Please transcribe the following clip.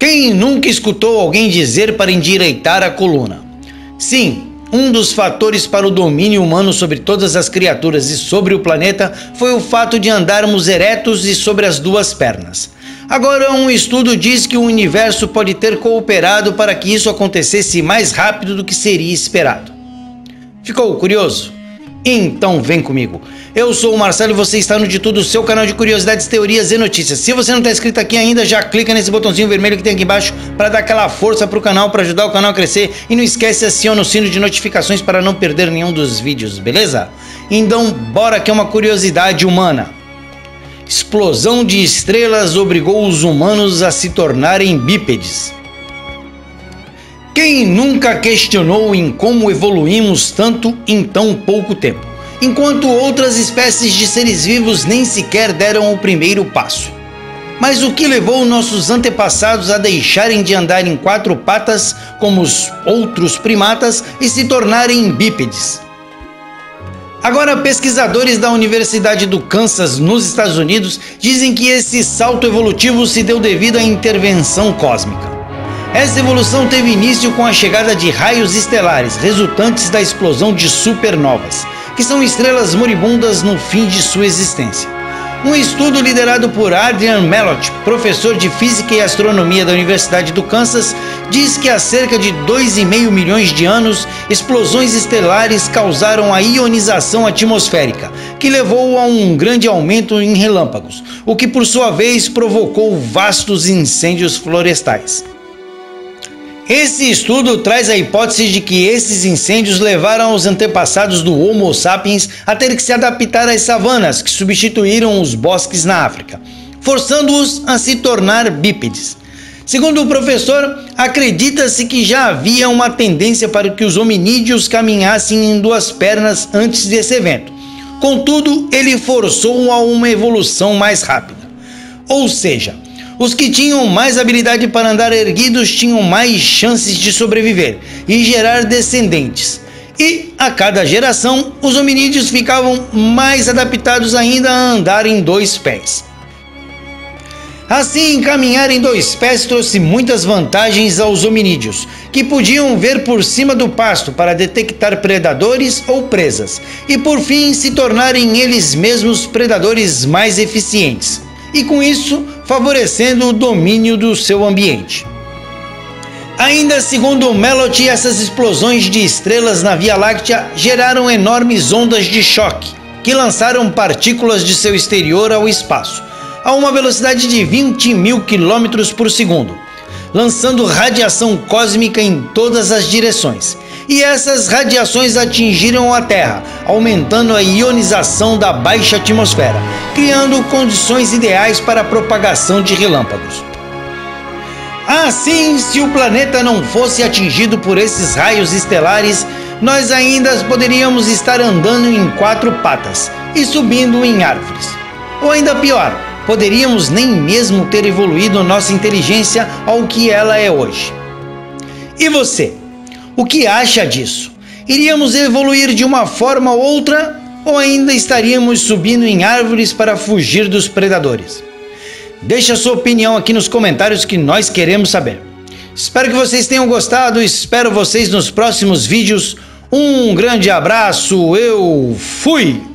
Quem nunca escutou alguém dizer para endireitar a coluna? Sim, um dos fatores para o domínio humano sobre todas as criaturas e sobre o planeta foi o fato de andarmos eretos e sobre as duas pernas. Agora, um estudo diz que o universo pode ter cooperado para que isso acontecesse mais rápido do que seria esperado. Ficou curioso? Então vem comigo. Eu sou o Marcelo e você está no De Tudo, o seu canal de curiosidades, teorias e notícias. Se você não está inscrito aqui ainda, já clica nesse botãozinho vermelho que tem aqui embaixo para dar aquela força para o canal, para ajudar o canal a crescer. E não esquece, aciona o sino de notificações para não perder nenhum dos vídeos, beleza? Então bora que é uma curiosidade humana. Explosão de estrelas obrigou os humanos a se tornarem bípedes. Quem nunca questionou em como evoluímos tanto em tão pouco tempo, enquanto outras espécies de seres vivos nem sequer deram o primeiro passo? Mas o que levou nossos antepassados a deixarem de andar em quatro patas como os outros primatas e se tornarem bípedes? Agora, pesquisadores da Universidade do Kansas, nos Estados Unidos, dizem que esse salto evolutivo se deu devido à intervenção cósmica. Essa evolução teve início com a chegada de raios estelares, resultantes da explosão de supernovas, que são estrelas moribundas no fim de sua existência. Um estudo liderado por Adrian Melott, professor de Física e Astronomia da Universidade do Kansas, diz que há cerca de 2,5 milhões de anos, explosões estelares causaram a ionização atmosférica, que levou a um grande aumento em relâmpagos, o que por sua vez provocou vastos incêndios florestais. Esse estudo traz a hipótese de que esses incêndios levaram os antepassados do Homo sapiens a ter que se adaptar às savanas que substituíram os bosques na África, forçando-os a se tornar bípedes. Segundo o professor, acredita-se que já havia uma tendência para que os hominídeos caminhassem em duas pernas antes desse evento. Contudo, ele forçou a uma evolução mais rápida. Ou seja, os que tinham mais habilidade para andar erguidos tinham mais chances de sobreviver e gerar descendentes. E, a cada geração, os hominídeos ficavam mais adaptados ainda a andar em dois pés. Assim, caminhar em dois pés trouxe muitas vantagens aos hominídeos, que podiam ver por cima do pasto para detectar predadores ou presas, e por fim se tornarem eles mesmos predadores mais eficientes. E com isso, favorecendo o domínio do seu ambiente. Ainda segundo Melott, essas explosões de estrelas na Via Láctea geraram enormes ondas de choque, que lançaram partículas de seu exterior ao espaço, a uma velocidade de 20.000 km por segundo, lançando radiação cósmica em todas as direções. E essas radiações atingiram a Terra, aumentando a ionização da baixa atmosfera, criando condições ideais para a propagação de relâmpagos. Assim, se o planeta não fosse atingido por esses raios estelares, nós ainda poderíamos estar andando em quatro patas e subindo em árvores. Ou ainda pior, poderíamos nem mesmo ter evoluído nossa inteligência ao que ela é hoje. E você? O que acha disso? Iríamos evoluir de uma forma ou outra, ou ainda estaríamos subindo em árvores para fugir dos predadores? Deixe a sua opinião aqui nos comentários que nós queremos saber. Espero que vocês tenham gostado, espero vocês nos próximos vídeos. Um grande abraço, eu fui!